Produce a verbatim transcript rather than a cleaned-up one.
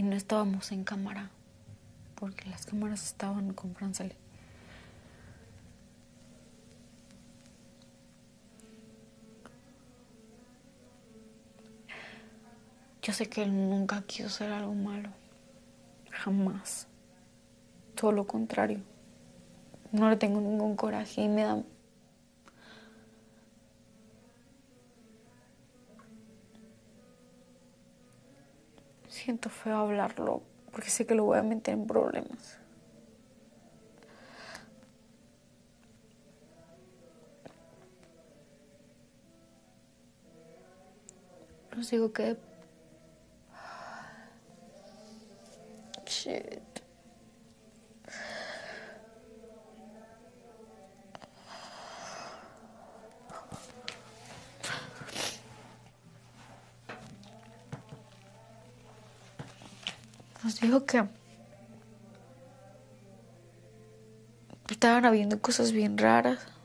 no estábamos en cámara, porque las cámaras estaban con Franceli. Yo sé que él nunca quiso hacer algo malo, jamás. Todo lo contrario. No le tengo ningún coraje y me da... Siento feo hablarlo, porque sé que lo voy a meter en problemas. Les digo que... Shit. Nos dijo que estaban habiendo cosas bien raras.